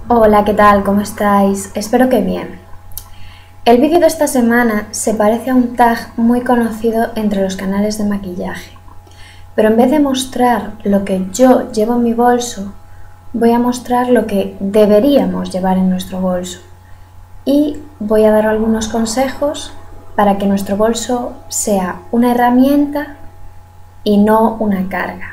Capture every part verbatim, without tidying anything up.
Hola, ¿qué tal? ¿Cómo estáis? Espero que bien. El vídeo de esta semana se parece a un tag muy conocido entre los canales de maquillaje, pero en vez de mostrar lo que yo llevo en mi bolso, voy a mostrar lo que deberíamos llevar en nuestro bolso y voy a dar algunos consejos para que nuestro bolso sea una herramienta y no una carga.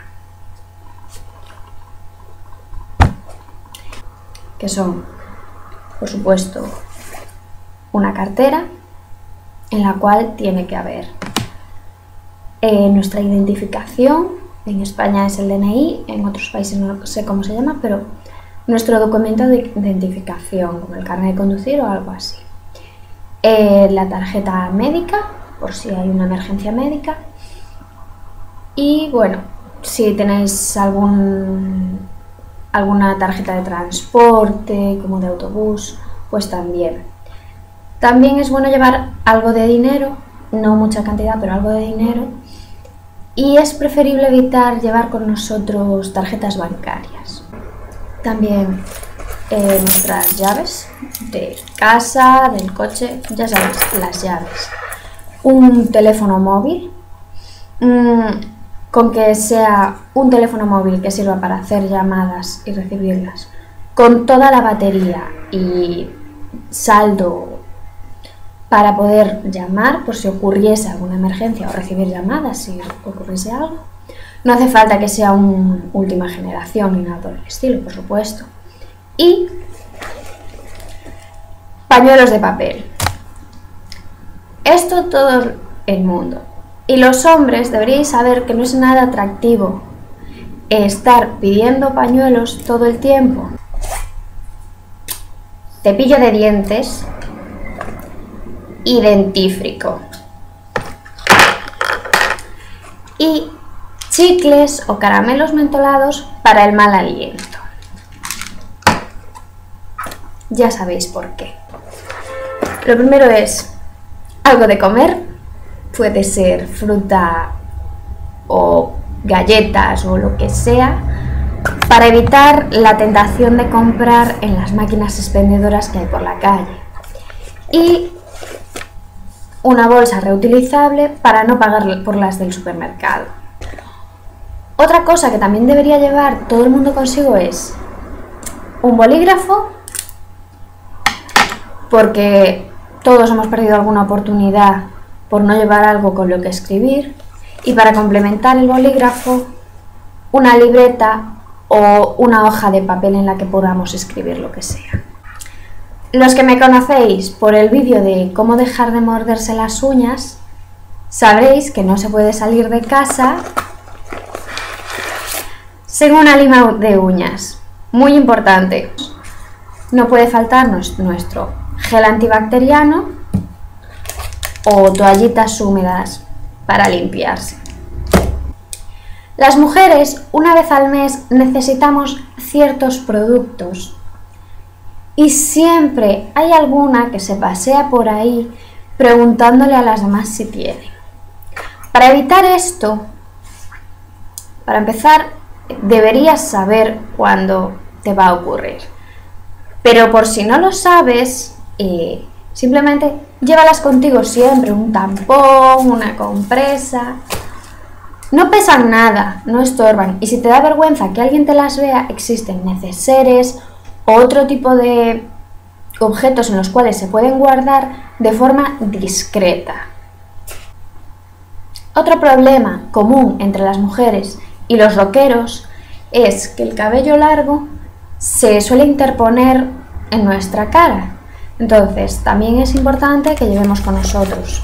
Que son, por supuesto, una cartera en la cual tiene que haber eh, nuestra identificación. En España es el D N I, en otros países no sé cómo se llama, pero nuestro documento de identificación, como el carnet de conducir o algo así. Eh, la tarjeta médica, por si hay una emergencia médica. Y bueno, si tenéis algún, alguna tarjeta de transporte, como de autobús, pues también. También es bueno llevar algo de dinero, no mucha cantidad, pero algo de dinero. Y es preferible evitar llevar con nosotros tarjetas bancarias. También eh, nuestras llaves de casa, del coche, ya sabéis, las llaves. Un teléfono móvil, mmm, con que sea un teléfono móvil que sirva para hacer llamadas y recibirlas, con toda la batería y saldo para poder llamar por si ocurriese alguna emergencia o recibir llamadas si ocurriese algo. No hace falta que sea un última generación ni nada por el estilo, por supuesto. Y pañuelos de papel. Esto todo el mundo. Y los hombres deberíais saber que no es nada atractivo estar pidiendo pañuelos todo el tiempo. Cepillo de dientes y dentífrico. Y chicles o caramelos mentolados para el mal aliento. Ya sabéis por qué. Lo primero es algo de comer. Puede ser fruta o galletas o lo que sea, para evitar la tentación de comprar en las máquinas expendedoras que hay por la calle. Y una bolsa reutilizable para no pagar por las del supermercado. Otra cosa que también debería llevar todo el mundo consigo es un bolígrafo, porque todos hemos perdido alguna oportunidad por no llevar algo con lo que escribir, y para complementar el bolígrafo, una libreta o una hoja de papel en la que podamos escribir lo que sea. Los que me conocéis por el vídeo de cómo dejar de morderse las uñas, sabréis que no se puede salir de casa sin una lima de uñas. Muy importante. No puede faltarnos nuestro gel antibacteriano o toallitas húmedas para limpiarse. Las mujeres, una vez al mes, necesitamos ciertos productos. Y siempre hay alguna que se pasea por ahí preguntándole a las demás si tiene. Para evitar esto, para empezar, deberías saber cuándo te va a ocurrir. Pero por si no lo sabes, eh, simplemente llévalas contigo siempre, un tampón, una compresa. No pesan nada, no estorban. Y si te da vergüenza que alguien te las vea, existen neceseres, otro tipo de objetos en los cuales se pueden guardar de forma discreta. Otro problema común entre las mujeres y los rockeros es que el cabello largo se suele interponer en nuestra cara. Entonces, también es importante que llevemos con nosotros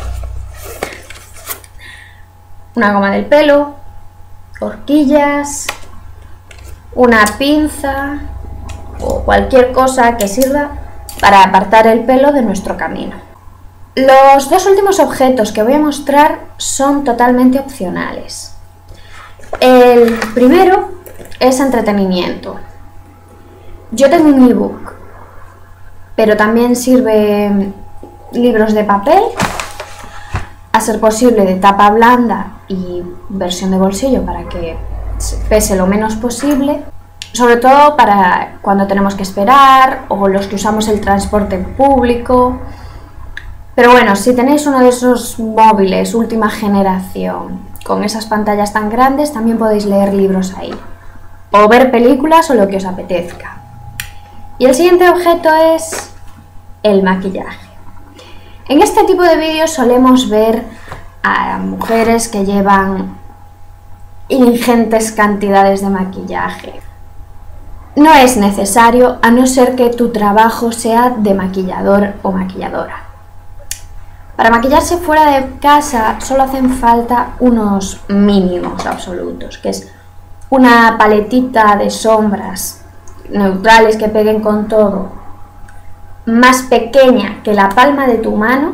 una goma del pelo, horquillas, una pinza o cualquier cosa que sirva para apartar el pelo de nuestro camino. Los dos últimos objetos que voy a mostrar son totalmente opcionales. El primero es entretenimiento. Yo tengo un ebook, pero también sirve libros de papel, a ser posible de tapa blanda y versión de bolsillo para que pese lo menos posible. sobre todo para cuando tenemos que esperar o los que usamos el transporte público. Pero bueno, si tenéis uno de esos móviles última generación con esas pantallas tan grandes, también podéis leer libros ahí o ver películas o lo que os apetezca. Y el siguiente objeto es el maquillaje. En este tipo de vídeos solemos ver a mujeres que llevan ingentes cantidades de maquillaje. No es necesario, a no ser que tu trabajo sea de maquillador o maquilladora. Para maquillarse fuera de casa solo hacen falta unos mínimos absolutos, que es una paletita de sombras neutrales que peguen con todo, más pequeña que la palma de tu mano,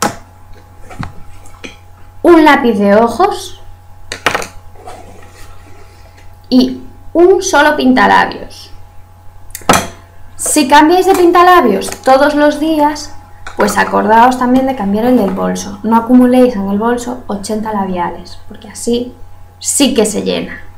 un lápiz de ojos y un solo pintalabios. Si cambiáis de pintalabios todos los días, pues acordaos también de cambiar el del bolso. No acumuléis en el bolso ochenta labiales, porque así sí que se llena.